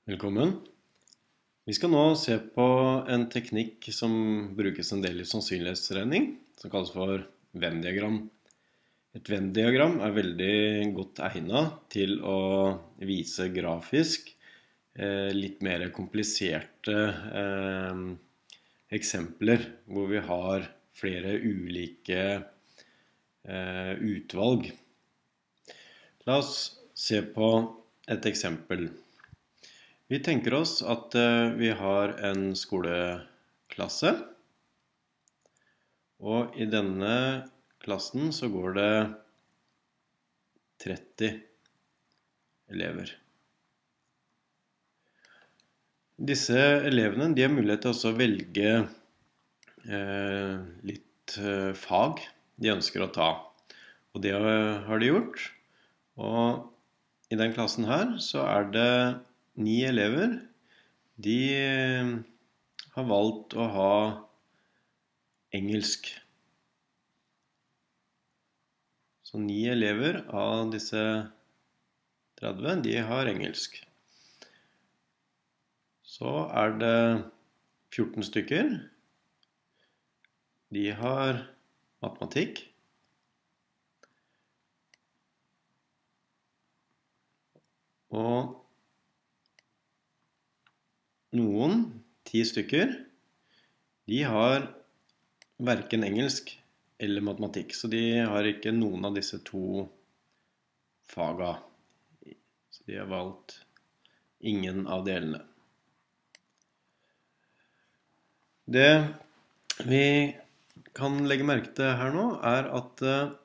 Velkommen. Vi skal nå se på en teknikk som brukes en del i sannsynlighetsregning, som kalles for Venn-diagram. Et Venn-diagram er veldig godt egnet til å vise grafisk litt mer kompliserte eksempler, hvor vi har flere ulike utvalg. La oss se på et eksempel. Vi tenker oss at vi har en skoleklasse, og i denne klassen så går det 30 elever. Disse elevene de har mulighet til å velge litt fag de ønsker å ta, og det har de gjort. Og i den klassen her så er det 9 elever. De har valgt å ha engelsk. Så 9 elever av disse 30, de har engelsk. Så er det 14 stykker. De har matematikk. Og noen, 10 stykker, de har hverken engelsk eller matematikk, så de har ikke noen av disse to faga. Så de har valgt ingen av delene. Det vi kan legge merke til her nå er at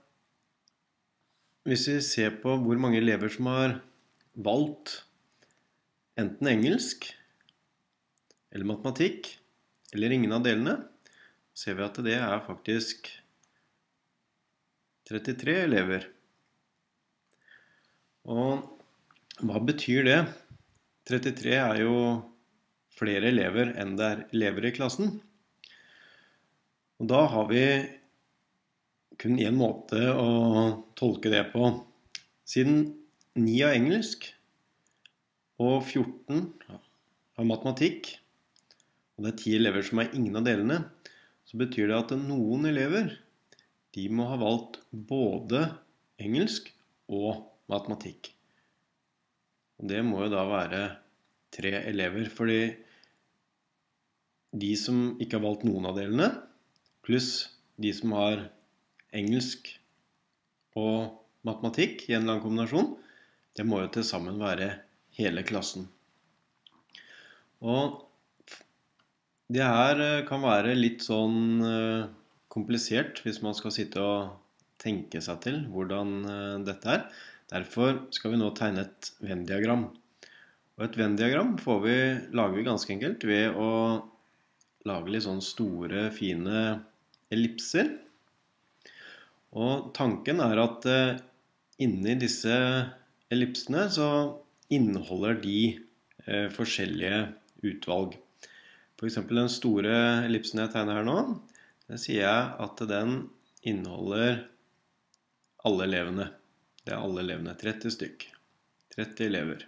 hvis vi ser på hvor mange elever som har valgt enten engelsk eller matematikk, eller ingen av delene, ser vi at det er faktisk 33 elever. Og hva betyr det? 33 er jo flere elever enn det er elever i klassen. Og da har vi kun en måte å tolke det på. Siden 9 har engelsk, og 14 har matematikk, og det er 10 elever som er ingen av delene, så betyr det at noen elever, de må ha valgt både engelsk og matematikk. Og det må jo da være 3 elever, fordi de som ikke har valgt noen av delene, pluss de som har engelsk og matematikk i en eller annen kombinasjon, det må jo til sammen være hele klassen. Og det her kan være litt sånn komplisert hvis man skal sitte og tenke seg til hvordan dette er. Derfor skal vi nå tegne et Venn-diagram. Og et Venn-diagram lager vi ganske enkelt ved å lage litt sånn store, fine ellipser. Og tanken er at inni disse ellipsene så inneholder de forskjellige utvalg. For eksempel den store ellipsen jeg tegner her nå, det sier jeg at den inneholder alle elevene. Det er alle elevene, 30 stykk. 30 elever.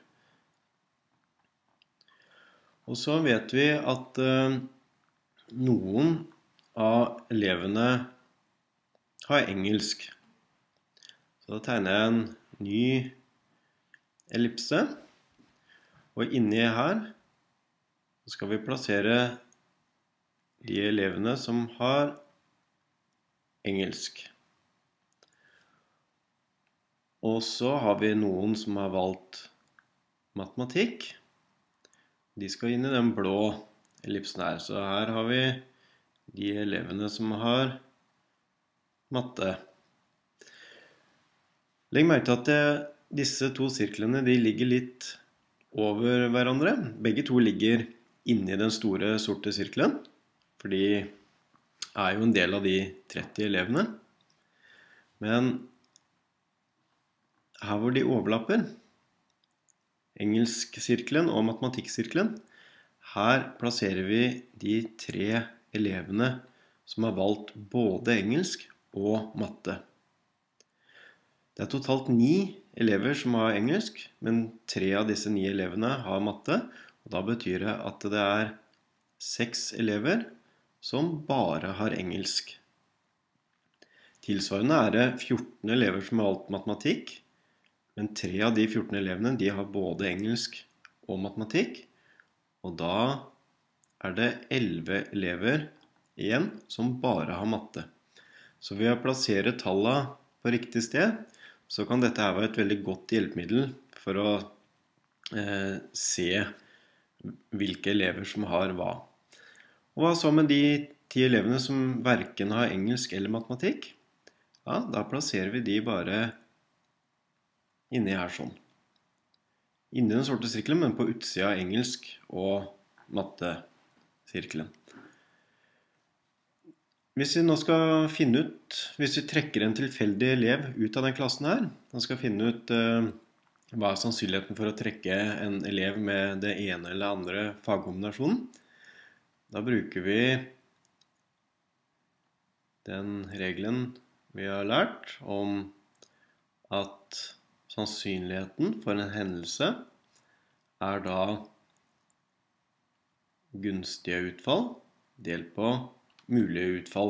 Og så vet vi at noen av elevene har engelsk. Så da tegner jeg en ny ellipse. Og inni her skal vi plassere de elevene som har engelsk. Og så har vi noen som har valgt matematikk. De skal inn i den blå ellipsen her. Så her har vi de elevene som har matte. Legg merke til at disse to sirklene de ligger litt over hverandre. Begge to ligger inni den store sorte sirkelen, for de er jo en del av de 30 elevene. Men her hvor de overlapper, engelsksirkelen og matematikksirkelen, her plasserer vi de 3 elevene som har valgt både engelsk og matte. Det er totalt 9 elever som har engelsk, men 3 av disse 9 elevene har matte. Og da betyr det at det er 6 elever som bare har engelsk. Tilsvarende er det 14 elever som har valgt matematikk, men 3 av de 14 elevene de har både engelsk og matematikk. Og da er det 11 elever igjen som bare har matte. Så ved å plassere tallene på riktig sted, så kan dette her være et veldig godt hjelpemiddel for å se hvilke elever som har hva. Og hva så med de 10 elevene som hverken har engelsk eller matematikk? Ja, da plasserer vi de bare inni her sånn. Inni den sorte sirkelen, men på utsida av engelsk og mattesirkelen. Hvis vi nå skal finne ut, hvis vi trekker en tilfeldig elev ut av den klassen her, og skal finne ut hva er sannsynligheten for å trekke en elev med det ene eller andre fagkombinasjonen, da bruker vi den regelen vi har lært om at sannsynligheten for en hendelse er da gunstige utfall delt på mulige utfall.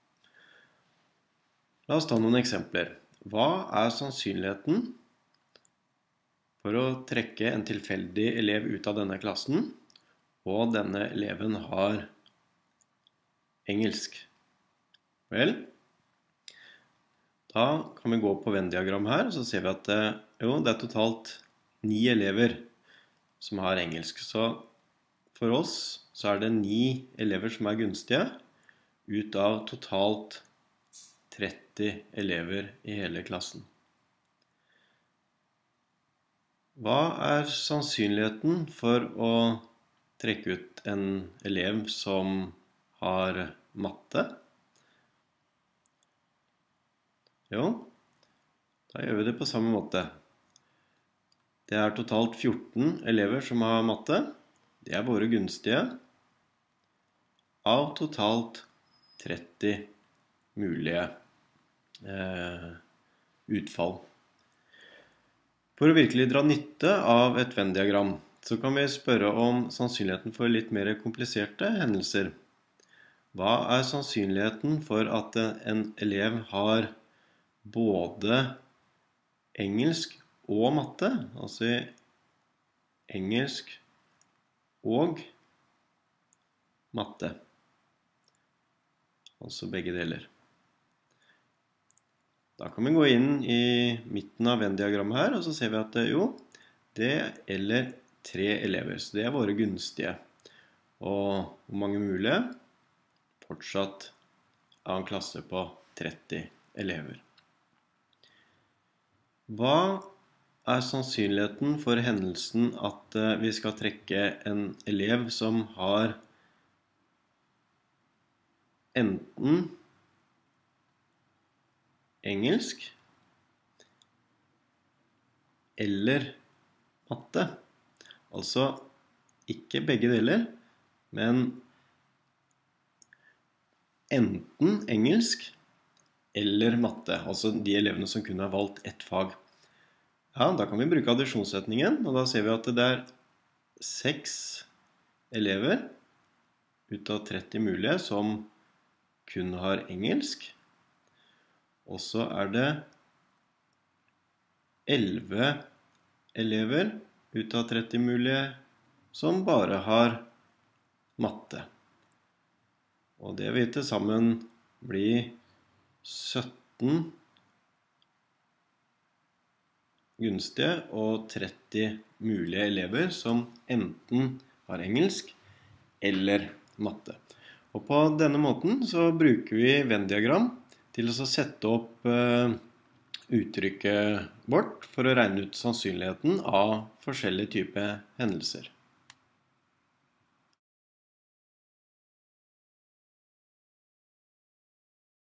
La oss ta noen eksempler. Hva er sannsynligheten for å trekke en tilfeldig elev ut av denne klassen, og denne eleven har engelsk? Vel, da kan vi gå på Venn-diagram her, og så ser vi at det er totalt 9 elever som har engelsk. Så for oss så er det 9 elever som er gunstige, ut av totalt 30 elever i hele klassen. Hva er sannsynligheten for å trekke ut en elev som har matte? Jo, da gjør vi det på samme måte. Det er totalt 14 elever som har matte. Det er våre gunstige av totalt 30 mulige utfall. For å virkelig dra nytte av et Venn-diagram, så kan vi spørre om sannsynligheten for litt mer kompliserte hendelser. Hva er sannsynligheten for at en elev har både engelsk og matte, altså engelsk og matte, altså begge deler? Da kan vi gå inn i midten av Venn-diagrammet her, og så ser vi at det gjelder 3 elever, så det er våre gunstige. Og hvor mange mulige? Fortsatt av en klasse på 30 elever. Hva er sannsynligheten for hendelsen at vi skal trekke en elev som har enten engelsk eller matte? Altså ikke begge deler, men enten engelsk eller matte, altså de elevene som kun har valgt ett fag. Ja, da kan vi bruke addisjonssetningen, og da ser vi at det er 6 elever ut av 30 mulige som kun har engelsk. Og så er det 11 elever ut av 30 mulige som bare har matte. Og det vil til sammen bli 17 gunstige og 30 mulige elever som enten har engelsk eller matte. Og på denne måten så bruker vi Venn-diagram til å sette opp uttrykket vårt for å regne ut sannsynligheten av forskjellige typer hendelser.